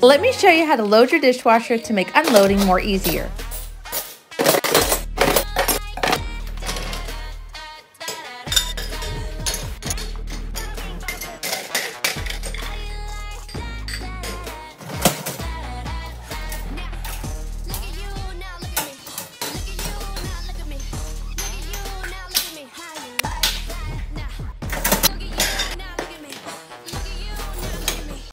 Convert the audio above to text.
Let me show you how to load your dishwasher to make unloading more easier.